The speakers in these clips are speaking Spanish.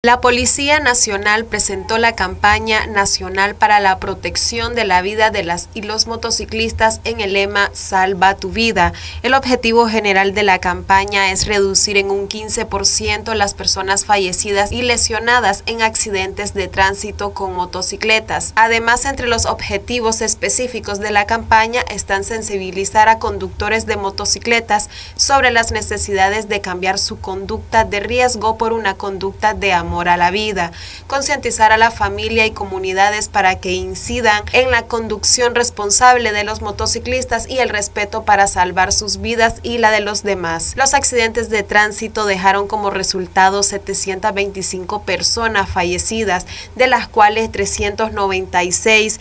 La Policía Nacional presentó la campaña nacional para la protección de la vida de las y los motociclistas en el lema Salva tu vida. El objetivo general de la campaña es reducir en un 15% las personas fallecidas y lesionadas en accidentes de tránsito con motocicletas. Además, entre los objetivos específicos de la campaña están sensibilizar a conductores de motocicletas sobre las necesidades de cambiar su conducta de riesgo por una conducta de amor a la vida, concientizar a la familia y comunidades para que incidan en la conducción responsable de los motociclistas y el respeto para salvar sus vidas y la de los demás. Los accidentes de tránsito dejaron como resultado 725 personas fallecidas, de las cuales 396,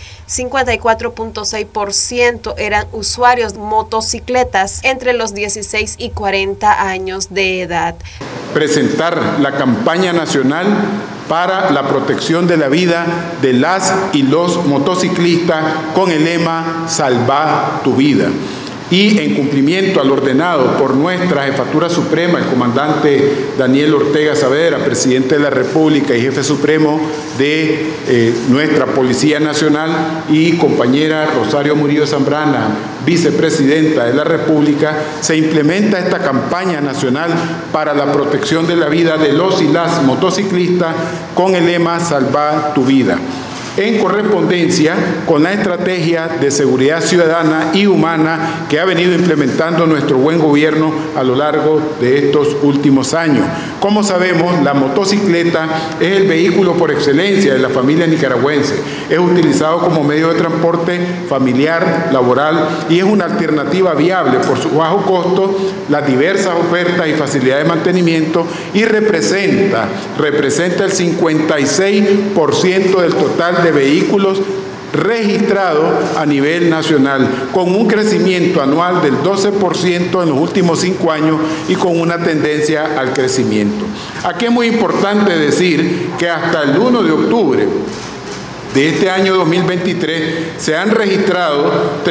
54.6% eran usuarios de motocicletas entre los 16 y 40 años de edad. Presentar la campaña nacional para la protección de la vida de las y los motociclistas con el lema Salva tu vida. Y en cumplimiento al ordenado por nuestra Jefatura Suprema, el comandante Daniel Ortega Saavedra, presidente de la República y jefe supremo de nuestra Policía Nacional, y compañera Rosario Murillo Zambrana, vicepresidenta de la República, se implementa esta campaña nacional para la protección de la vida de los y las motociclistas con el lema Salva tu vida, en correspondencia con la estrategia de seguridad ciudadana y humana que ha venido implementando nuestro buen gobierno a lo largo de estos últimos años. Como sabemos, la motocicleta es el vehículo por excelencia de la familia nicaragüense. Es utilizado como medio de transporte familiar, laboral, y es una alternativa viable por su bajo costo, las diversas ofertas y facilidades de mantenimiento, y representa el 56% del total de vehículos registrados a nivel nacional, con un crecimiento anual del 12% en los últimos 5 años y con una tendencia al crecimiento. Aquí es muy importante decir que hasta el 1 de octubre de este año 2023 se han registrado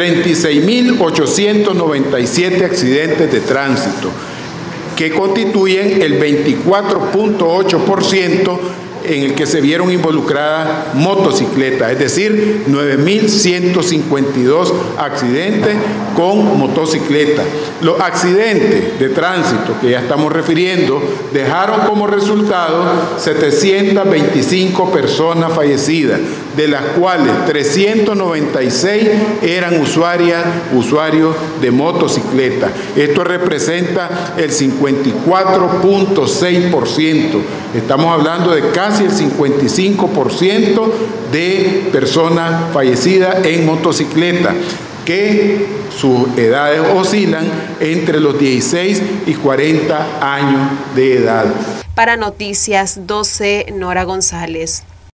36.897 accidentes de tránsito, que constituyen el 24.8% en el que se vieron involucradas motocicletas, es decir, 9.152 accidentes con motocicletas. Los accidentes de tránsito que ya estamos refiriendo dejaron como resultado 725 personas fallecidas, de las cuales 396 eran usuarios de motocicleta. Esto representa el 54.6%. Estamos hablando de casi el 55% de personas fallecidas en motocicleta, que sus edades oscilan entre los 16 y 40 años de edad. Para Noticias 12, Nora González.